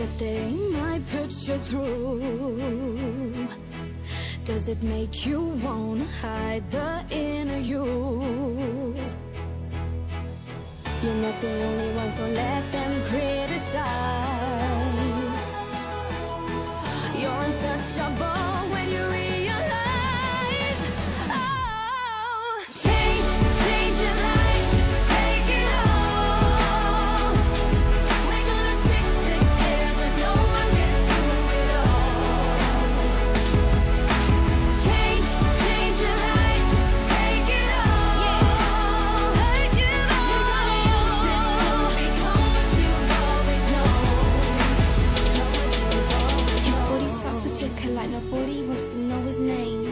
that they might put you through? Does it make you wanna hide the inner you? You're not the only one, so let them criticize. You're untouchable when you realize, oh, change your life, take it all. We're gonna stick together, no one can do it all. Change your life, take it all. Take it all. You're gonna use it to become what you've always known. His body starts to flicker like nobody wants to know his name.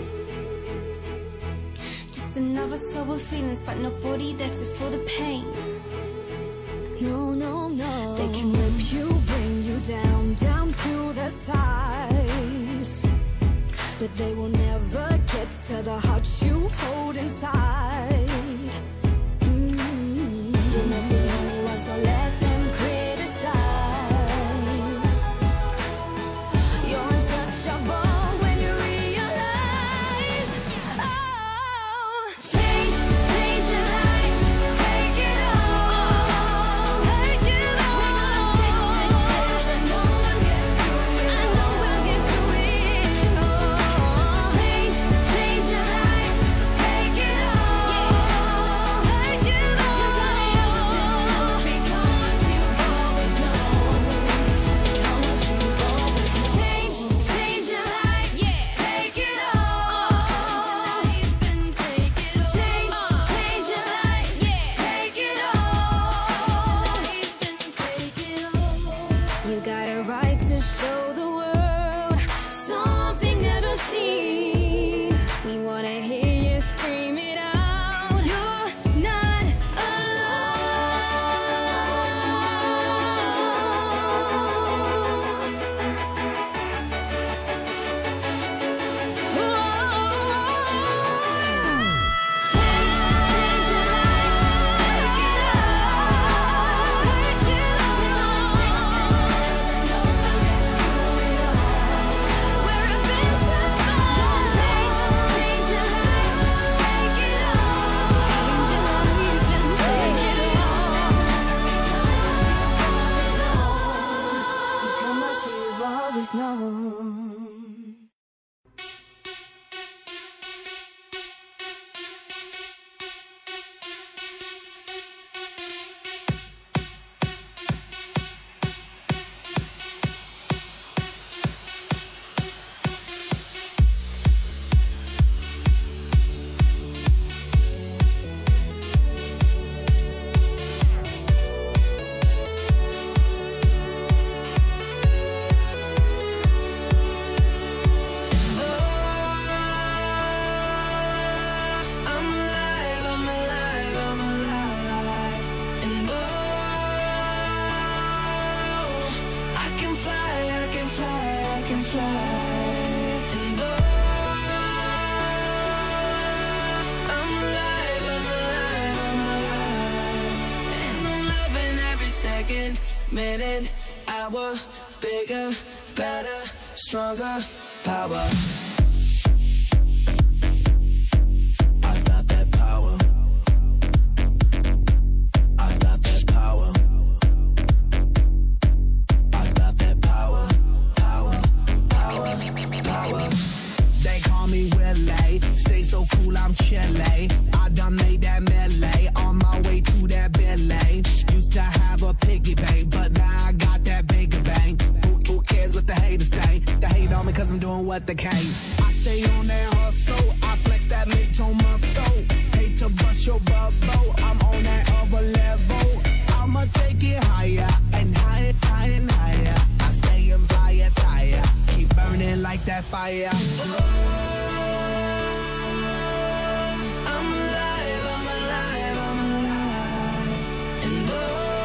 Just another sober feelings, but nobody there to feel the pain. No, no, no. They can rip you, bring you down, down to the size, but they will never get to the heart you hold inside. You're not the only one, so let them criticize. You're untouchable when you realize, oh, change your life, take it all. Take it all. We're gonna stick together, no one can do it. I know we'll get through it all. Change your life, take it all. Take it all. You're gonna use it to become what you've always known. Become what you've always known. Change your life, take it all. Change your life, take it all. You got a right to show the world something never seen. We wanna hear you scream it out. You're not Change your life, take it all. We're gonna stick together, no one can do it all. We're invincible. Change your life, take it all. Change your life and take it all. Become what you've always known. Minute, hour, bigger, better, stronger, power. I got that power. I got that power. I got that power. Power, power, power. They call me Willie, stay so cool, I'm chilly. I done made that melee, on my way to that Billy. Used to have a piggy bank, but now I got that bigger bank. Who cares what the haters think? They hate on me cause I'm doing what they can. I stay on that hustle, I flex that mid-tone muscle. Hate to bust your bubble, I'm on that other level. I'ma take it higher and higher, higher and higher. I stay in fire tire, keep burning like that fire. I'm alive, I'm alive, I'm alive. And oh,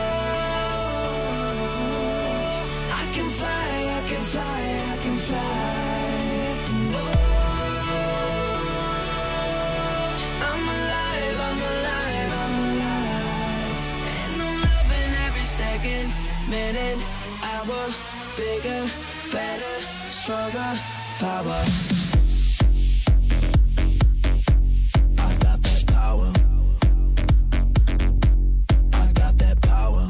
I can fly, I can fly, I can fly. And oh, I'm alive, I'm alive, I'm alive. And I'm loving every second, minute, hour, power, bigger, better, stronger, power. I got that power. I got that power.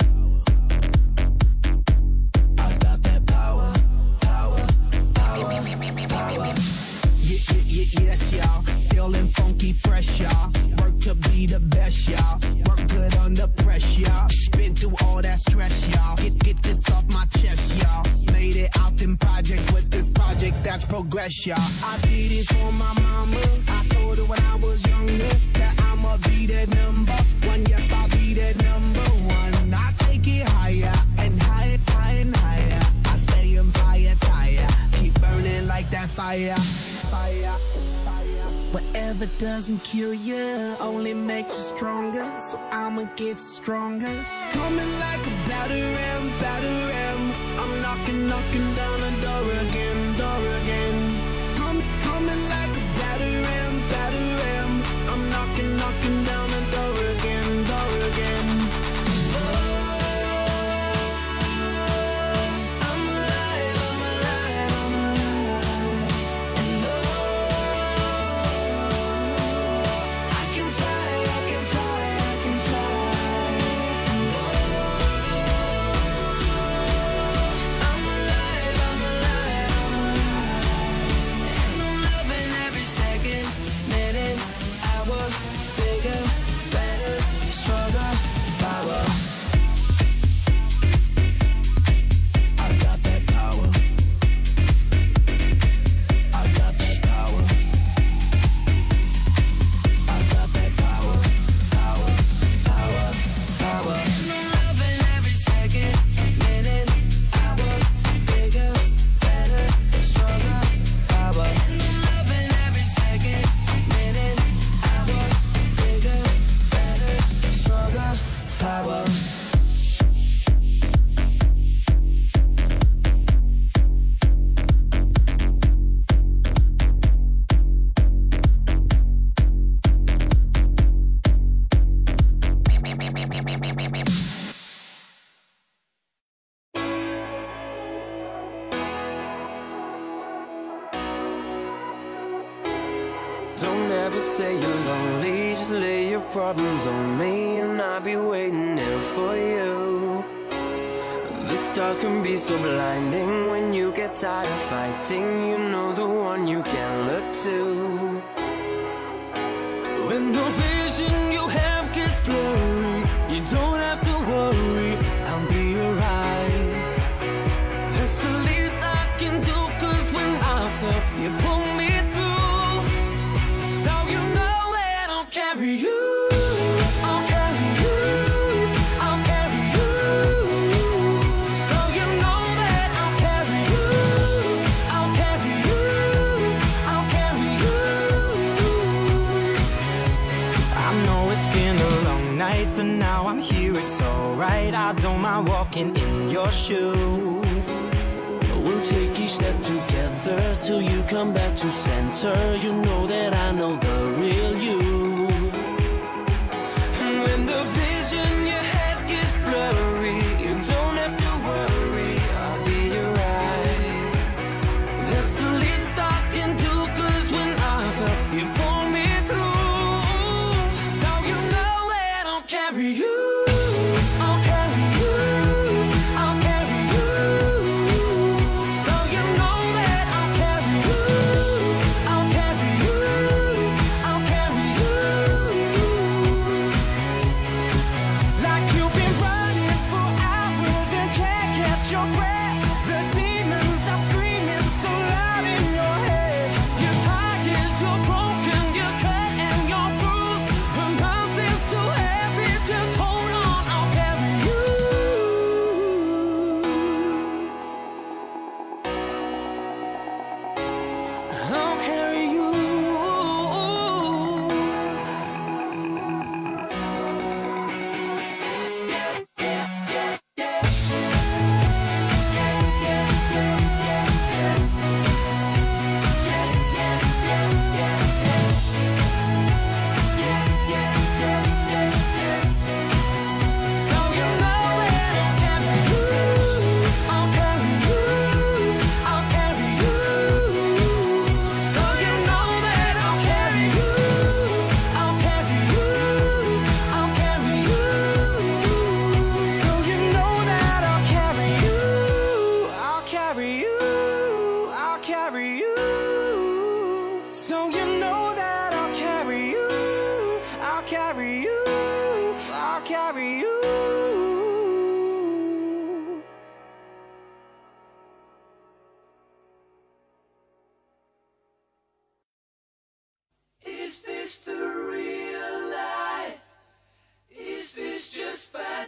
I got that power, power, power, power. Yes, y'all. Feeling funky, fresh, y'all. Work to be the best, y'all. Work good under pressure, y'all. Been through all that stress, y'all. Get this off my chest, y'all. Made it out in projects with this project that's progress, y'all. I did it for my mama. I told her when I was younger that I'ma be that number one. Yep, I'll be that number one. I take it higher and higher, higher and higher. I stay on fire, tire. Keep burning like that fire. Fire, fire. Whatever doesn't kill you only makes you stronger. So I'ma get stronger. Coming like a batter ram. I'm knocking down the door again, door again. Coming like a batter ram. I'm knocking down the door again, door again. Don't ever say you're lonely, just lay your problems on me and I'll be waiting here for you. The stars can be so blinding when you get tired of fighting. You know the one you can look to. When the vision you have gets blurry, you don't have to worry, I'll be your eyes. That's the least I can do, cause when I fell, you pulled me through. So you know that I'll carry you. I'll carry you. I'll carry you. So you know that I'll carry you. I'll carry you. I'll carry you. I know it's been a long night, but now I'm here, it's alright. I don't mind walking in your shoes. We'll take each step together till you come back to center. You know that I know the real you. And when the vision you had gets blurry, you don't have to worry, I'll be your eyes. That's the least I can do, cause when I fell, you pulled me through. So you know that I'll carry you. I'll carry you. I'll carry you. So you know that I'll carry you. I'll carry you.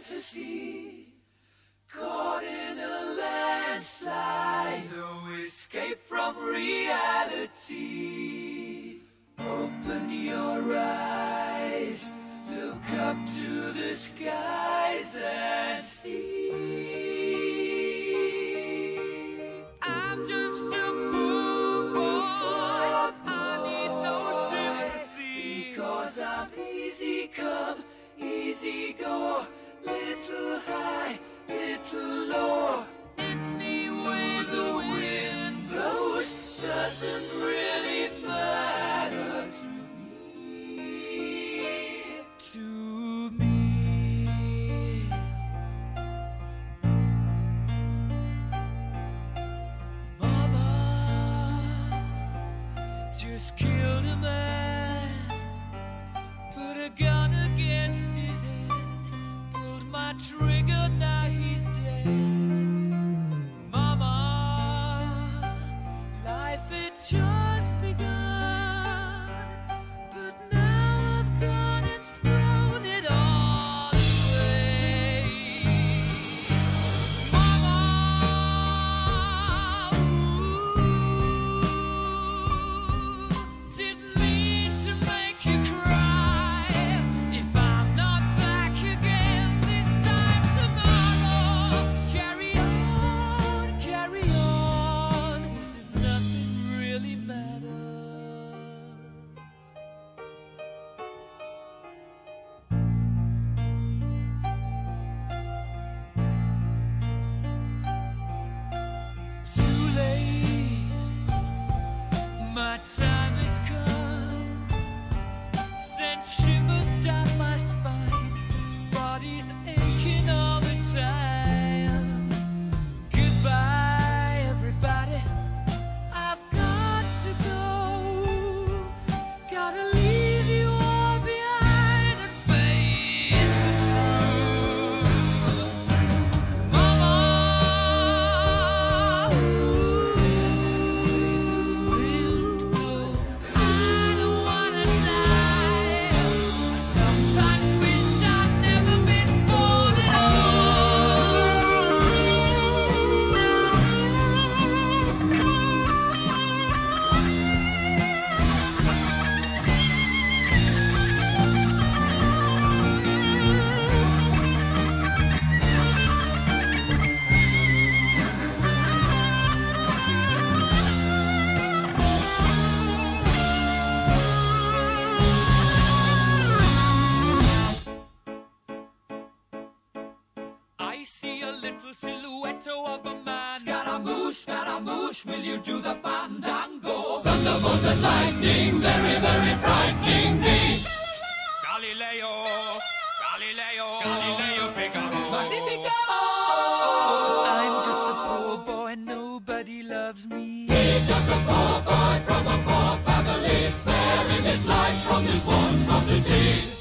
fantasy, caught in a landslide, no escape from reality. Open your eyes, look up to the skies and see. I'm just a poor boy, I need no sympathy, because I'm easy come, easy go, little high, little low. Any way the wind blows doesn't really matter to me. To me. Mama just killed a man, put a gun against his head, pulled my trigger, now he's dead. Mama, life had just begun, but now I've gone and thrown it all away. Mama, didn't mean to make you cry. If I'm not back again this time tomorrow, carry on, as if nothing really matters. Too late, my time has come, sent shivers down my spine, body's aching all the time. Goodbye, everybody, I've got to go, gotta leave you all behind and face the truth. Mama, I don't wanna die. Sometimes wish I'd never been born at I see a little silhouette of a man. Scaramouche, will you do the fandango? Thunderbolts and lightning, very, very frightening me. Galileo, Figaro. Magnifico! I'm just a poor boy, nobody loves me. He's just a poor boy from a poor family, sparing his life from this monstrosity.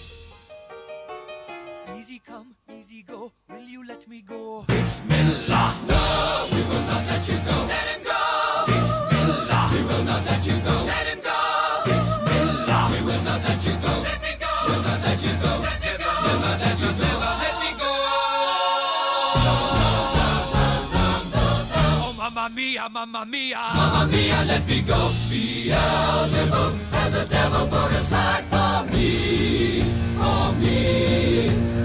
Easy come, easy go, will you let me go? Bismillah, no, we will not let you go. Let him go! Bismillah, we will not let you go. Let him go! Bismillah, we will not let you go. Let me go! We'll not let you go. Let me go! We'll not let you go. Let me go! Oh, mamma mia, mamma mia. Mamma mia, let me go. Beelzebub has a devil put aside for me, for me.